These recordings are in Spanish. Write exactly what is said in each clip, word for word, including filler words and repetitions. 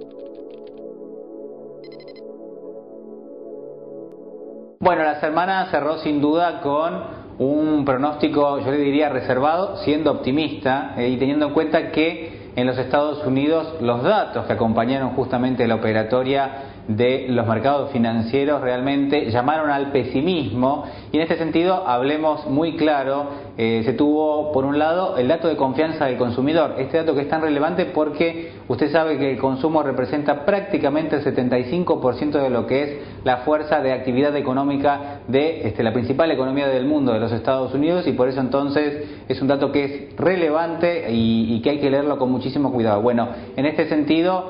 Bueno, la semana cerró sin duda con un pronóstico, yo le diría reservado, siendo optimista eh, y teniendo en cuenta que en los Estados Unidos los datos que acompañaron justamente la operatoria de los mercados financieros realmente llamaron al pesimismo, y en este sentido hablemos muy claro. Eh, se tuvo por un lado el dato de confianza del consumidor, este dato que es tan relevante porque usted sabe que el consumo representa prácticamente el setenta y cinco por ciento de lo que es la fuerza de actividad económica de este, la principal economía del mundo, de los Estados Unidos, y por eso entonces es un dato que es relevante y, y que hay que leerlo con muchísimo cuidado. Bueno, en este sentido,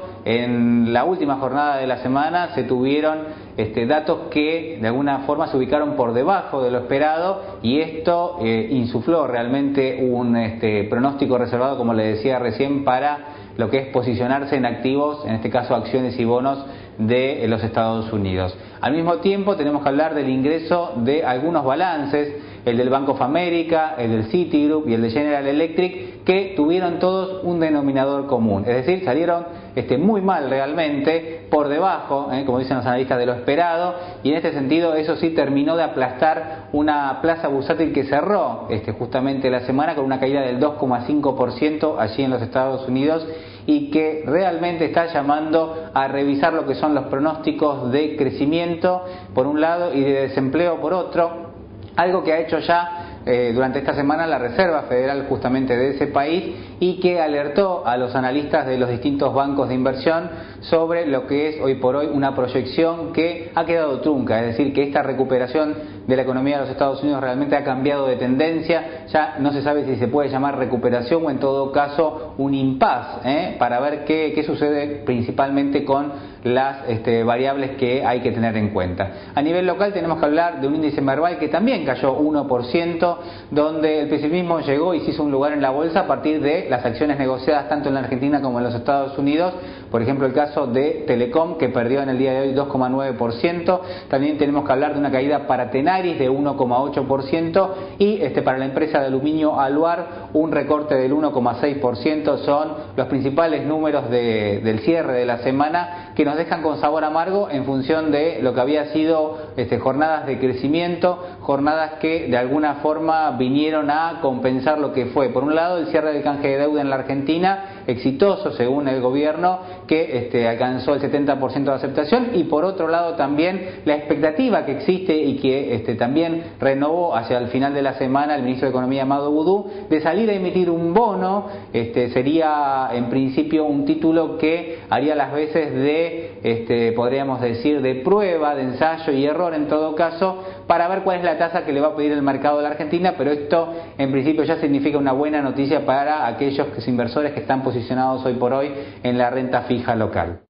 en la última jornada de la semana se tuvieron este, datos que de alguna forma se ubicaron por debajo de lo esperado, y esto eh, insufló realmente un este, pronóstico reservado, como le decía recién, para lo que es posicionarse en activos, en este caso acciones y bonos de los Estados Unidos. Al mismo tiempo tenemos que hablar del ingreso de algunos balances, el del Bank of America, el del Citigroup y el de General Electric, que tuvieron todos un denominador común, es decir, salieron este, muy mal realmente, por debajo, eh, como dicen los analistas, de lo esperado, y en este sentido eso sí terminó de aplastar una plaza bursátil que cerró este, justamente la semana con una caída del dos coma cinco por ciento allí en los Estados Unidos, y que realmente está llamando a revisar lo que son los pronósticos de crecimiento por un lado y de desempleo por otro, algo que ha hecho ya eh, durante esta semana la Reserva Federal justamente de ese país, y que alertó a los analistas de los distintos bancos de inversión sobre lo que es hoy por hoy una proyección que ha quedado trunca, es decir, que esta recuperación de la economía de los Estados Unidos realmente ha cambiado de tendencia. Ya no se sabe si se puede llamar recuperación o en todo caso un impasse, ¿eh? para ver qué, qué sucede principalmente con las este, variables que hay que tener en cuenta. A nivel local tenemos que hablar de un índice Merval que también cayó uno por ciento, donde el pesimismo llegó y se hizo un lugar en la bolsa a partir de las acciones negociadas tanto en la Argentina como en los Estados Unidos. Por ejemplo, el caso de Telecom, que perdió en el día de hoy dos coma nueve por ciento. También tenemos que hablar de una caída para Tenaris de uno coma ocho por ciento, y este, para la empresa de aluminio Aluar un recorte del uno coma seis por ciento. Son los principales números de, del cierre de la semana, que nos dejan con sabor amargo en función de lo que había sido este, jornadas de crecimiento, jornadas que de alguna forma vinieron a compensar lo que fue, por un lado, el cierre del canje de deuda en la Argentina, exitoso según el gobierno, que este, alcanzó el setenta por ciento de aceptación, y por otro lado también la expectativa que existe y que este, también renovó hacia el final de la semana el ministro de Economía, Amado Boudou, de salir a emitir un bono. Este, sería en principio un título que haría las veces de, este, podríamos decir, de prueba, de ensayo y error en todo caso, para ver cuál es la tasa que le va a pedir el mercado de la Argentina, pero esto en principio ya significa una buena noticia para aquellos inversores que están posicionados hoy por hoy en la renta fija local.